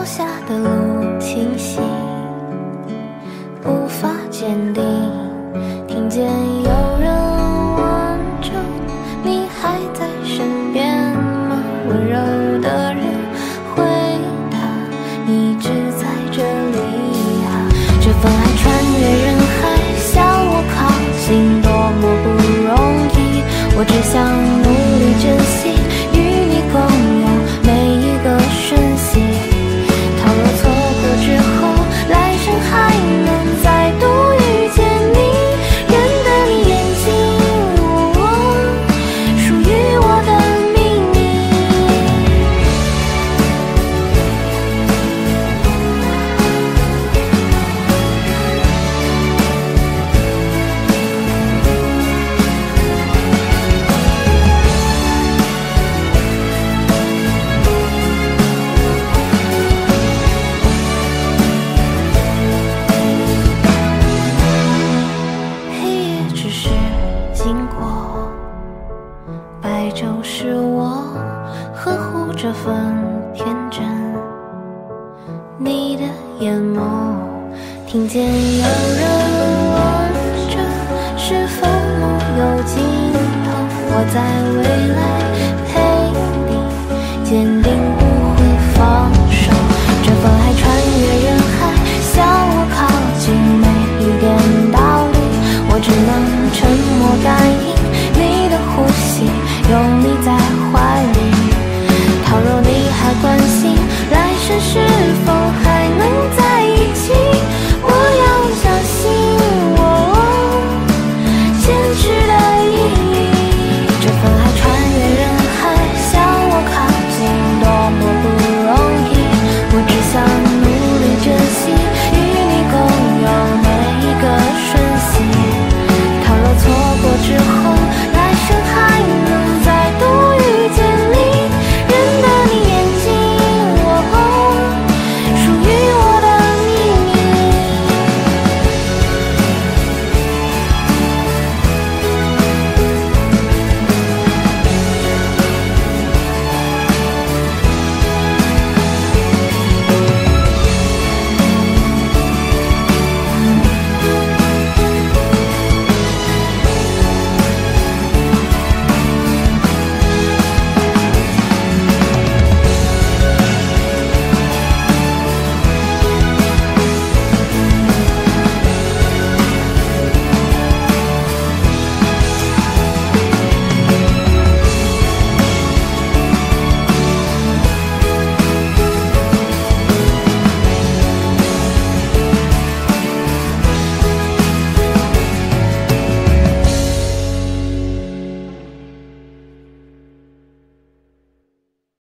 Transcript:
下的路清晰，步伐坚定，听见有人问着你还在身边吗？温柔的人回答一直在这里啊。这份爱穿越人海向我靠近，多么不容易，我只想努力珍惜与你共有每一个瞬息。倘若错过之后来生还能再度遇见你，认得你眼睛，属于我的秘密。黑夜只是经过，白昼是我呵护这份天真。你的眼眸，听见有人问着是否梦有尽头，我在